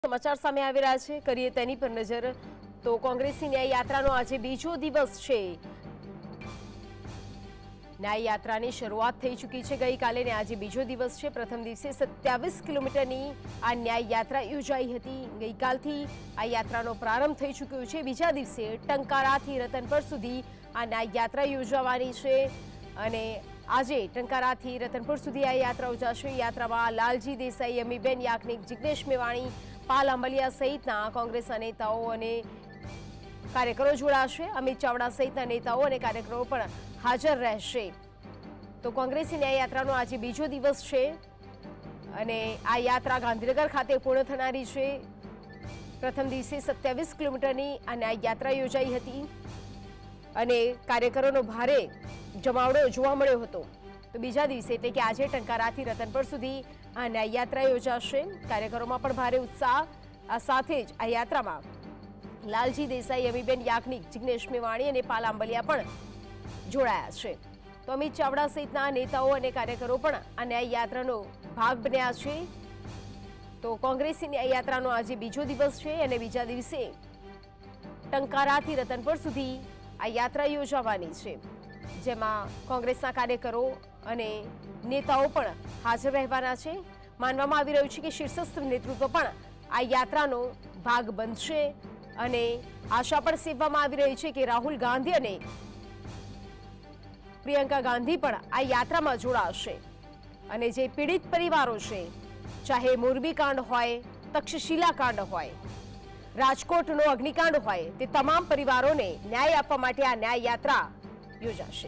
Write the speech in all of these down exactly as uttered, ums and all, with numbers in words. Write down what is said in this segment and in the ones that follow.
સમાચાર સામે આવી રહ્યા છે, કરીએ તેની પર નજર। તો કોંગ્રેસની ન્યાય યાત્રાનો આજે બીજો દિવસ છે। ન્યાય યાત્રાની શરૂઆત થઈ ચૂકી છે ગઈકાલે ને આજે બીજો દિવસ છે। પ્રથમ દિવસે સત્યાવીસ કિલોમીટરની આ ન્યાય યાત્રા યોજાઈ હતી। ગઈકાલથી આ યાત્રાનો પ્રારંભ થઈ ચૂક્યો છે। બીજા દિવસે ટંકારાથી રતનપર સુધી આ ન્યાય યાત્રા યોજાવાની છે અને આજે ટંકારાથી રતનપુર સુધી આ યાત્રા યોજાશે। યાત્રામાં લાલજી દેસાઈ, અમીબેન યાજ્ઞિક, જિગ્નેશ મેવાણી, પાલ આંબલિયા સહિતના કોંગ્રેસના નેતાઓ અને કાર્યકરો જોડાશે। અમિત ચાવડા સહિતના નેતાઓ અને કાર્યકરો પણ હાજર રહેશે। તો કોંગ્રેસની ન્યાય યાત્રાનો આજે બીજો દિવસ છે અને આ યાત્રા ગાંધીનગર ખાતે પૂર્ણ થનારી છે। પ્રથમ દિવસે સત્યાવીસ કિલોમીટરની આ ન્યાય યાત્રા યોજાઈ હતી અને કાર્યકરોનો ભારે જમાવડો જોવા મળ્યો હતો। તો બીજા દિવસે એટલે કે આજે ટંકારાથી રતનપર સુધી આ ન્યાય યાત્રા યોજાશે। કાર્યકરોમાં પણ ભારે ઉત્સાહ। આ સાથે જ આ યાત્રામાં લાલજી દેસાઈ, અમીબેન યાજ્ઞિક, જિગ્નેશ મેવાણી અને પાલ આંબલિયા પણ જોડાયા છે। તો અમિત ચાવડા સહિતના નેતાઓ અને કાર્યકરો પણ આ ન્યાય યાત્રાનો ભાગ બન્યા છે। તો કોંગ્રેસની ન્યાય યાત્રાનો આજે બીજો દિવસ છે અને બીજા દિવસે ટંકારાથી રતનપર સુધી આ યાત્રા યોજાવાની છે, જેમાં કોંગ્રેસના કાર્યકરો અને નેતાઓ પણ હાજર રહેવાના છે। માનવામાં આવી રહ્યું છે કે શીર્ષસ્થ નેતૃત્વ પણ આ યાત્રાનો ભાગ બનશે અને આશા પણ સેવવામાં આવી રહી છે કે રાહુલ ગાંધી અને પ્રિયંકા ગાંધી પણ આ યાત્રામાં જોડાશે અને જે પીડિત પરિવારો છે, ચાહે મોરબી કાંડ હોય, તક્ષશિલા કાંડ હોય, રાજકોટનો અગ્નિકાંડ હોય, તે તમામ પરિવારોને ન્યાય આપવા માટે આ ન્યાય યાત્રા યોજાશે।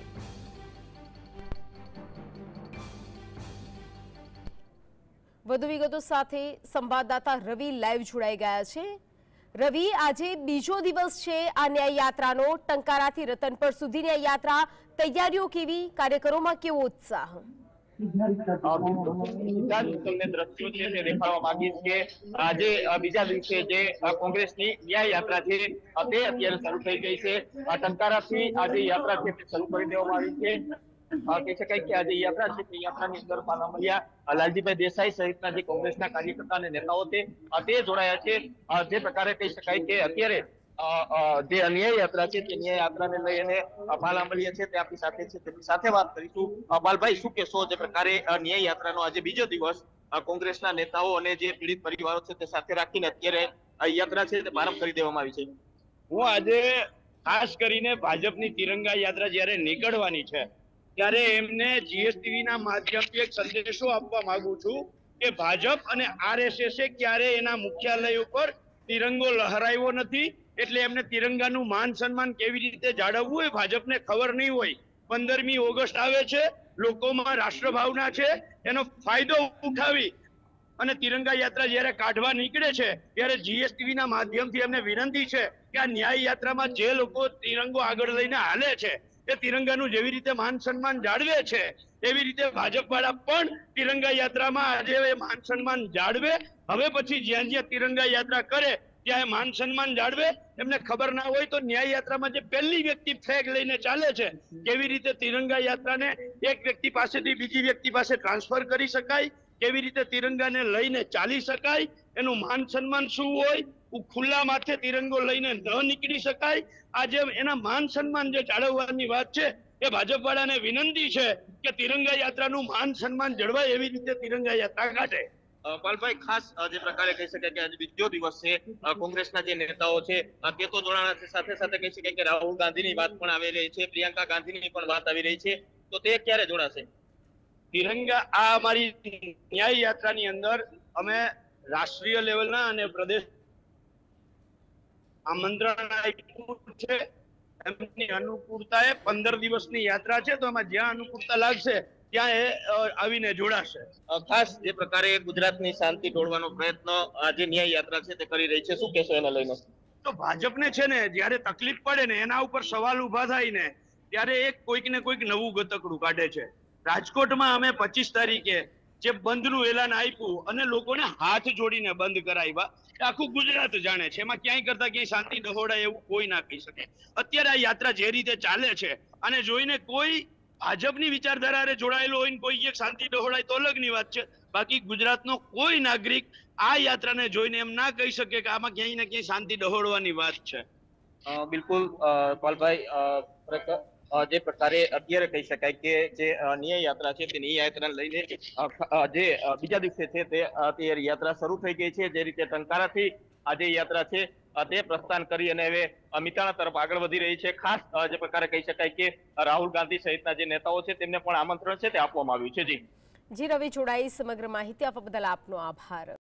વધુ વિગતો સાથે સંવાદદાતા રવિ લાઈવ જોડાઈ ગયા છે। રવિ, આજે બીજો દિવસ છે આ ન્યાય યાત્રાનો, ટંકારાથી રતનપર સુધીની આ યાત્રા, તૈયારીઓ કેવી, કાર્યકરોમાં કેવો ઉત્સાહ? તમને દ્રશ્યો છે તે દેખાડવા માંગીશ કે આજે બીજા દિવસે જે કોંગ્રેસની ન્યાય યાત્રા છે તે અત્યારે શરૂ થઈ ગઈ છે। ટંકારાથી આજે યાત્રા છે તે શરૂ કરી દેવામાં આવી છે। કહી શકાય કે આજે યાત્રા છે તે યાત્રાની અંદર પાલ આંબલિયા, લાલજીભાઈ દેસાઈ સહિતના જે કોંગ્રેસના કાર્યકર્તા અને નેતાઓ તે જોડાયા છે। જે પ્રકારે કહી શકાય કે અત્યારે જે ન્યાય યાત્રા છે તે ન્યાય યાત્રાને લઈને પાલ આંબલિયા છે તે આપણી સાથે છે, તેની સાથે વાત કરીશું। પાલભાઈ, શું કહેશો જે પ્રકારે ન્યાય યાત્રાનો આજે બીજો દિવસ કોંગ્રેસના નેતાઓ અને જે પીડિત પરિવારો છે તે સાથે રાખીને અત્યારે આ યાત્રા છે તે પ્રારંભ કરી દેવામાં આવી છે? હું આજે ખાસ કરીને ભાજપની તિરંગા યાત્રા જ્યારે નીકળવાની છે ત્યારે એમને જીએસટીવી ના માધ્યમથી એક સંદેશો આપવા માંગુ છું કે ભાજપ અને આરએસએસ ક્યારે એના મુખ્યાલય ઉપર તિરંગો લહેરાયો નથી, એટલે એમને તિરંગાનું માન સન્માન કેવી રીતે જાળવવું એ ભાજપને ખબર નહીં હોય। પંદરમી ઓગસ્ટ આવે છે, લોકોમાં રાષ્ટ્રભાવના છે, એનો ફાયદો ઉઠાવી અને તિરંગા યાત્રા જયારે કાઢવા નીકળે છે ત્યારે જીએસટીવી ના માધ્યમથી એમને વિનંતી છે કે આ ન્યાય યાત્રામાં જે લોકો તિરંગો આગળ લઈને હાલે છે એ તિરંગાનું જેવી રીતે માન સન્માન જાળવે છે એવી રીતે ભાજપ વાળા પણ તિરંગા યાત્રામાં આજે માન સન્માન જાળવે। હવે પછી જ્યાં જ્યાં તિરંગા યાત્રા કરે ત્યાં માન સન્માન જાળવે। એમને ખબર ના હોય તો ન્યાય યાત્રામાં જે પહેલી વ્યક્તિ ફ્લેગ લઈને ચાલે છે કેવી રીતે તિરંગા યાત્રાને એક વ્યક્તિ પાસેથી બીજી વ્યક્તિ પાસે ટ્રાન્સફર કરી શકાય, કેવી રીતે તિરંગાને લઈને ચાલી શકાય, એનું માન સન્માન શું હોય, ખુલ્લા માથે તિરંગો લઈને ન નીકળી શકાય। આજે એના માન સન્માન જે જાળવવાની વાત છે એ ભાજપ વાળાને વિનંતી છે કે તિરંગા યાત્રાનું માન સન્માન જળવાય એવી રીતે તિરંગા યાત્રા કાઢે। પાલભાઈ, ખાસ જે પ્રકારે કહી શકાય કે આજે બીજો દિવસ છે, કોંગ્રેસના જે નેતાઓ છે તે તો જોડાણા છે, સાથે સાથે કહી શકાય કે રાહુલ ગાંધીની વાત પણ આવી રહી છે, પ્રિયંકા ગાંધીની પણ વાત આવી રહી છે, તો તે ક્યારે જોડાશે? તિરંગા આ અમારી ન્યાય યાત્રાની અંદર અમે રાષ્ટ્રીય લેવલના અને પ્રદેશ આમંત્રણ આપ્યું છે। એમની અનુકૂળતાએ પંદર દિવસની યાત્રા છે, તો એમાં જ્યાં અનુકૂળતા લાગશે ત્યાં એ આવીને જોડાશે। ખાસ જે પ્રકારે ગુજરાતની શાંતિ તોડવાનો પ્રયત્ન આજે ન્યાય યાત્રા છે તે કરી રહી છે, શું કહેશો એને લઈને? તો ભાજપને છે ને જયારે તકલીફ પડે ને એના ઉપર સવાલ ઉભા થાય ને ત્યારે એક કોઈક ને કોઈક નવું ગતકડું કાઢે છે। રાજકોટમાં અમે પચીસ તારીખે જે બંધનું એલાન આપ્યું અને લોકોને હાથ જોડીને બંધ કરાવ્યા, આખું ગુજરાત જાણે છે, એમાં ક્યાંય કરતા ક્યાંય શાંતિ દહોડાય એવું કોઈ ના કહી શકે। અત્યારે આ યાત્રા જે રીતે ચાલે છે અને જોઈને કોઈ ભાજપની વિચારધારાને જોડાયેલો હોય ને કોઈ એક શાંતિ દહોડાય તો અલગની વાત છે, બાકી ગુજરાતનો કોઈ નાગરિક આ યાત્રાને જોઈને એમ ના કહી શકે કે આમાં ક્યાંય ને ક્યાંય શાંતિ ડહોળવાની વાત છે. અ, બિલકુલ અ, પાલભાઈ, અ, ખરેખર, અ, જે પ્રકારે અત્યારે કહી શકાય કે જે અ, ન્યાય યાત્રા છે તે ન્યાય યાત્રાને લઈને અ, અ, જે અ, બીજા દિવસે છે તે અ, તે યાત્રા શરૂ થઈ ગઈ છે. જે રીતે ટંકારાથી આ જે યાત્રા છે અ, તે પ્રસ્થાન કરી અને હવે અ, મિતાણા તરફ આગળ વધી રહી છે. ખાસ અ, જે પ્રકારે કહી શકાય કે રાહુલ ગાંધી સહિતના જે નેતાઓ છે તેમને પણ આમંત્રણ છે તે આપવામાં આવ્યું છે. જી જી રવિ, જોડાઈ સમગ્ર માહિતી આપવા બદલ આપનો આભાર.